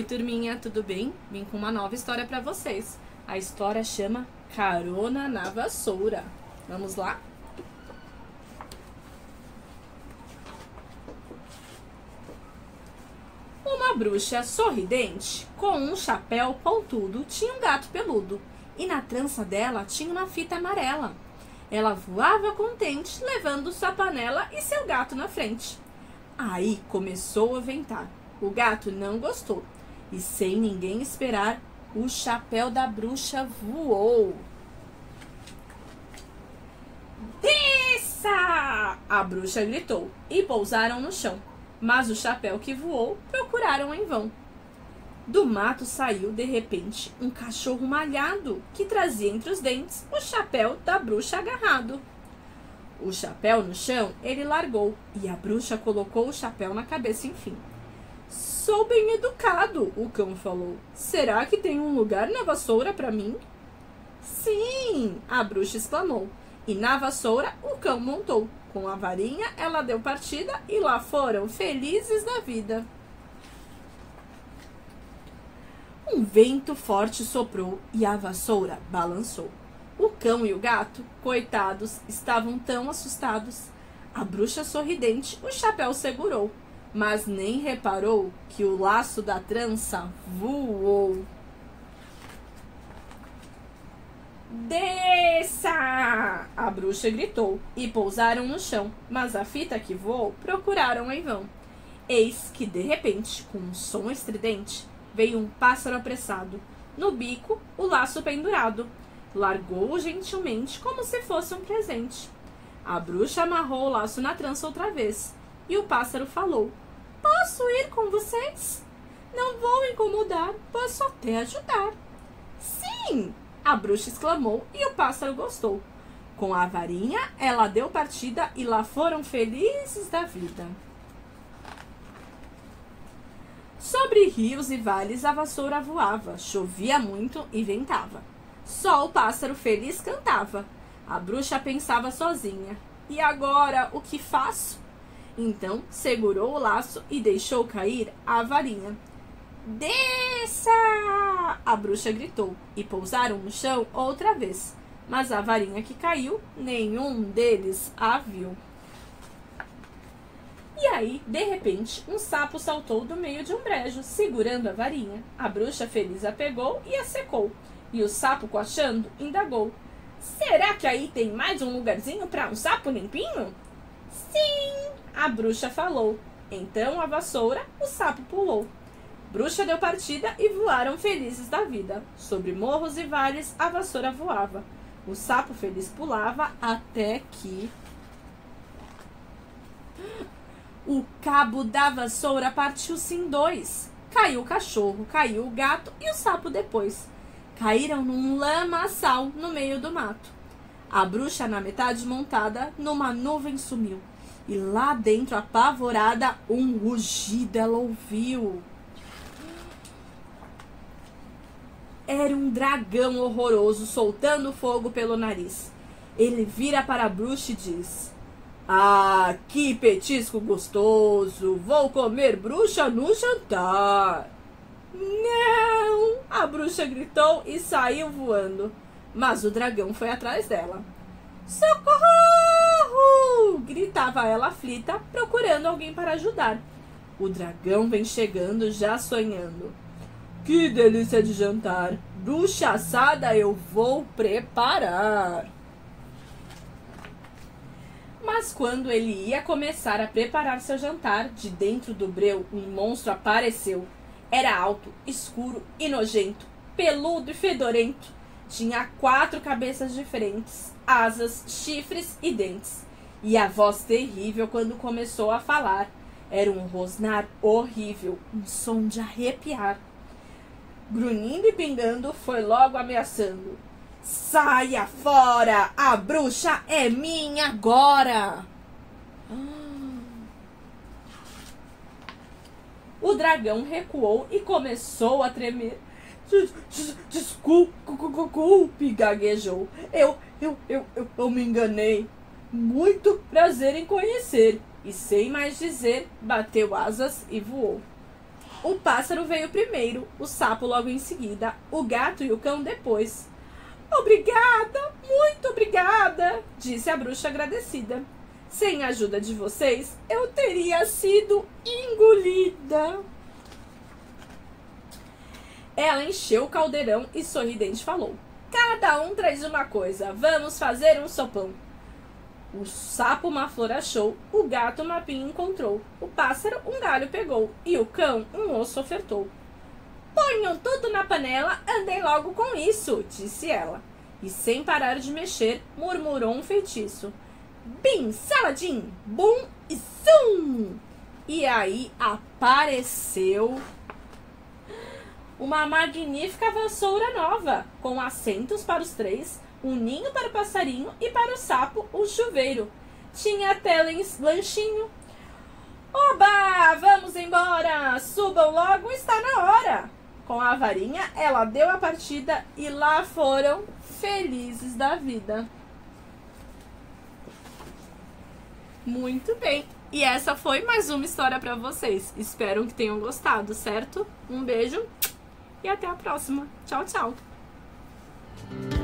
turminha, tudo bem? Vim com uma nova história pra vocês. A história chama Carona na Vassoura. Vamos lá? Uma bruxa sorridente, com um chapéu pontudo, tinha um gato peludo. E na trança dela tinha uma fita amarela. Ela voava contente, levando sua panela e seu gato na frente. Aí começou a ventar. O gato não gostou. E sem ninguém esperar, o chapéu da bruxa voou. Desça! A bruxa gritou e pousaram no chão. Mas o chapéu que voou procuraram em vão. Do mato saiu, de repente, um cachorro malhado que trazia entre os dentes o chapéu da bruxa agarrado. O chapéu no chão ele largou e a bruxa colocou o chapéu na cabeça enfim. Sou bem educado, o cão falou. Será que tem um lugar na vassoura para mim? Sim, a bruxa exclamou. E na vassoura o cão montou. Com a varinha ela deu partida e lá foram felizes da vida. Um vento forte soprou e a vassoura balançou. O cão e o gato, coitados, estavam tão assustados. A bruxa sorridente o chapéu segurou, mas nem reparou que o laço da trança voou. Desça! A bruxa gritou e pousaram no chão, mas a fita que voou procuraram em vão. Eis que, de repente, com um som estridente, veio um pássaro apressado, no bico o laço pendurado. Largou-o gentilmente como se fosse um presente. A bruxa amarrou o laço na trança outra vez, e o pássaro falou: Posso ir com vocês? Não vou incomodar, posso até ajudar. Sim! A bruxa exclamou e o pássaro gostou. Com a varinha, ela deu partida e lá foram felizes da vida. Sobre rios e vales a vassoura voava, chovia muito e ventava. Só o pássaro feliz cantava. A bruxa pensava sozinha. E agora, o que faço? Então, segurou o laço e deixou cair a varinha. Desça! A bruxa gritou e pousaram no chão outra vez. Mas a varinha que caiu, nenhum deles a viu. E aí, de repente, um sapo saltou do meio de um brejo, segurando a varinha. A bruxa feliz a pegou e a secou. E o sapo, coachando, indagou: Será que aí tem mais um lugarzinho para um sapo limpinho? Sim, a bruxa falou. Então a vassoura, o sapo pulou. Bruxa deu partida e voaram felizes da vida. Sobre morros e vales a vassoura voava. O sapo feliz pulava até que o cabo da vassoura partiu-se em dois. Caiu o cachorro, caiu o gato e o sapo depois. Caíram num lamaçal no meio do mato. A bruxa, na metade montada, numa nuvem sumiu. E lá dentro, apavorada, um rugido ela ouviu. Era um dragão horroroso soltando fogo pelo nariz. Ele vira para a bruxa e diz: Ah, que petisco gostoso! Vou comer bruxa no jantar. Não! A bruxa gritou e saiu voando. Mas o dragão foi atrás dela. Socorro! Gritava ela aflita, procurando alguém para ajudar. O dragão vem chegando, já sonhando. Que delícia de jantar! Bruxa assada eu vou preparar. Mas quando ele ia começar a preparar seu jantar, de dentro do breu um monstro apareceu. Era alto, escuro e nojento, peludo e fedorento. Tinha 4 cabeças diferentes, asas, chifres e dentes. E a voz terrível quando começou a falar. Era um rosnar horrível, um som de arrepiar. Grunhindo e pingando, foi logo ameaçando. Saia fora! A bruxa é minha agora! O dragão recuou e começou a tremer. Desculpe, gaguejou. Eu me enganei. Muito prazer em conhecer. E sem mais dizer, bateu asas e voou. O pássaro veio primeiro, o sapo logo em seguida, o gato e o cão depois. Obrigada, muito obrigada, disse a bruxa agradecida. Sem a ajuda de vocês, eu teria sido engolida. Ela encheu o caldeirão e sorridente falou: cada um traz uma coisa, vamos fazer um sopão. O sapo uma flor achou, o gato uma pinha encontrou, o pássaro um galho pegou e o cão um osso ofertou. Ponham tudo na panela, andem logo com isso, disse ela. E sem parar de mexer, murmurou um feitiço. Bim, saladim, bum e zum! E aí apareceu uma magnífica vassoura nova, com assentos para os três, um ninho para o passarinho e para o sapo um chuveiro. Tinha até lanchinho. Oba, vamos embora! Subam logo, está na hora! Com a varinha, ela deu a partida e lá foram felizes da vida. Muito bem! E essa foi mais uma história para vocês. Espero que tenham gostado, certo? Um beijo e até a próxima. Tchau, tchau!